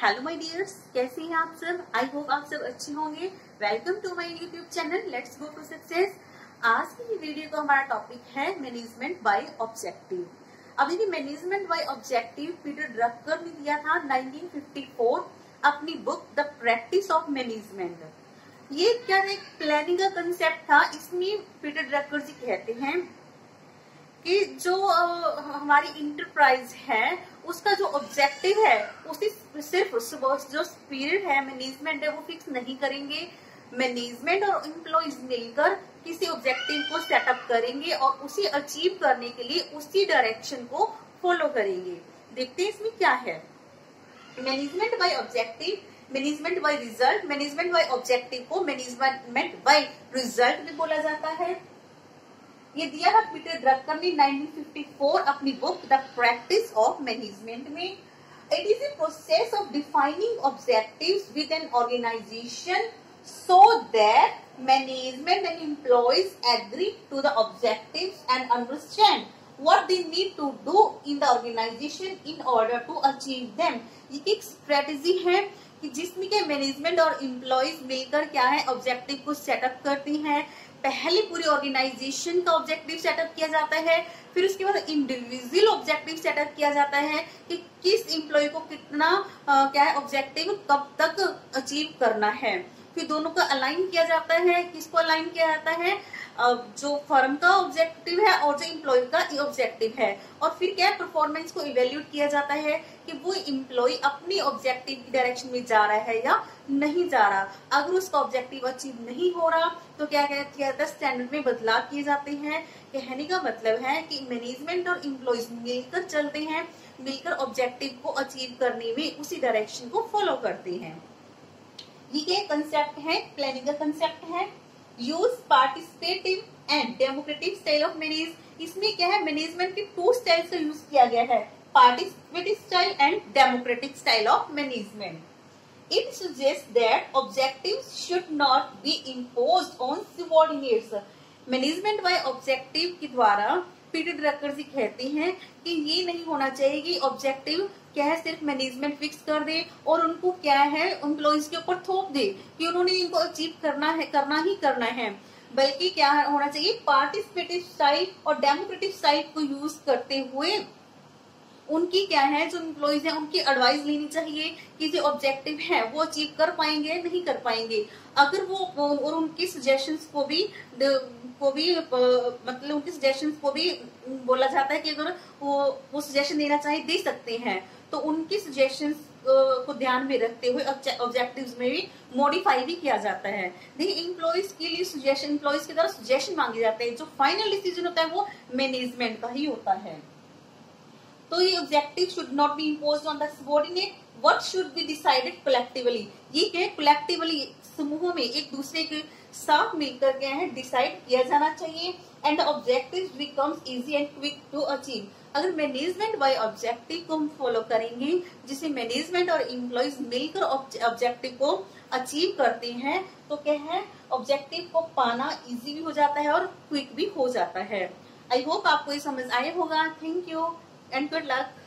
Hello my dears, कैसे हैं आप सब। आई होप आप सब अच्छे होंगे। Welcome to my YouTube channel let's go to success. आज की वीडियो का हमारा टॉपिक है मैनेजमेंट बाय ऑब्जेक्टिव। अभी भी management by objective Peter Drucker ने दिया था 1954 अपनी book the practice of management. ये क्या एक प्लानिंग का कंसेप्ट था। इसमें पीटर ड्रकर जी कहते हैं कि जो हमारी इंटरप्राइज है उसका जो ऑब्जेक्टिव है उसी सिर्फ जो पीरियड है मैनेजमेंट है वो फिक्स नहीं करेंगे। मैनेजमेंट और एम्प्लॉइज मिलकर किसी ऑब्जेक्टिव को सेटअप करेंगे और उसे अचीव करने के लिए उसी डायरेक्शन को फॉलो करेंगे। देखते हैं इसमें क्या है। Management by objective, management by result. Management by objective को मैनेजमेंट बाय रिजल्ट भी बोला जाता है। ये दिया था पीटर ड्रकर ने 1954 अपनी book the practice of management में। It is a process of defining objectives with an organization so that management and employees agree to the objectives and understand what they need to do in the organization in order to achieve them। ये एक strategy है कि जिसमें के management और employees मिलकर क्या है ऑब्जेक्टिव को सेटअप करती हैं। पहले पूरी ऑर्गेनाइजेशन का ऑब्जेक्टिव सेटअप किया जाता है, फिर उसके बाद इंडिविजुअल ऑब्जेक्टिव सेटअप किया जाता है कि किस एम्प्लॉय को कितना क्या है ऑब्जेक्टिव कब तक अचीव करना है। फिर दोनों का अलाइन किया जाता है। किसको अलाइन किया जाता है, जो फर्म का ऑब्जेक्टिव है और जो एम्प्लॉय का ऑब्जेक्टिव है। और फिर क्या परफॉर्मेंस को इवेल्यूएट किया जाता है कि वो एम्प्लॉय अपनी ऑब्जेक्टिव की डायरेक्शन में जा रहा है या नहीं जा रहा। अगर उसका ऑब्जेक्टिव अचीव नहीं हो रहा तो क्या किया जाता है, स्टैंडर्ड में बदलाव किए जाते हैं। कहने का मतलब है कि मैनेजमेंट और एम्प्लॉयज मिलकर चलते हैं, मिलकर ऑब्जेक्टिव को अचीव करने में उसी डायरेक्शन को फॉलो करते हैं। ये कंसेप्ट है, प्लानिंग का कंसेप्ट है। Use participative and democratic style of manage. इसमें क्या है, मैनेजमेंट के टू स्टाइल्स का यूज किया गया है, participative style and democratic style of management. It suggest that objectives should not be imposed on subordinates. Management by objective के द्वारा पीटर ड्रकर जी कहते हैं कि ये नहीं होना चाहिए कि ऑब्जेक्टिव क्या है सिर्फ मैनेजमेंट फिक्स कर दे और उनको क्या है एम्प्लॉइज के ऊपर थोप दे कि उन्होंने इनको अचीव करना ही करना है। बल्कि क्या होना चाहिए, पार्टिसिपेटिव स्टाइल और डेमोक्रेटिक स्टाइल को यूज करते हुए उनकी क्या है जो एम्प्लॉइज है उनकी एडवाइस लेनी चाहिए कि जो ऑब्जेक्टिव है वो अचीव कर पाएंगे नहीं कर पाएंगे। अगर वो और उनकी सजेशंस को भी मतलब उनकी सजेशंस को भी बोला जाता है कि अगर वो सजेशन देना चाहे दे सकते हैं, तो उनकी सजेशंस को ध्यान में रखते हुए ऑब्जेक्टिव्स में भी मॉडिफाई भी किया जाता है। देखिए एम्प्लॉइज के लिए सजेशन, एम्प्लॉइज के द्वारा सजेशन मांगे जाते हैं। जो फाइनल डिसीजन होता है वो मैनेजमेंट का ही होता है। तो ये objective should not be imposed on the subordinate, what should be decided collectively. ये क्या कलेक्टिवली समूहों में एक दूसरे के साथ मिलकर क्या है डिसाइड किया जाना चाहिए। And objective becomes easy and quick to achieve. अगर मैनेजमेंट बाय ऑब्जेक्टिव को हम फॉलो करेंगे जिसे मैनेजमेंट और एम्प्लॉइज मिलकर ऑब्जेक्टिव को अचीव करते हैं तो क्या है ऑब्जेक्टिव को पाना इजी भी हो जाता है और क्विक भी हो जाता है। आई होप आपको ये समझ आया होगा। Thank you and good luck।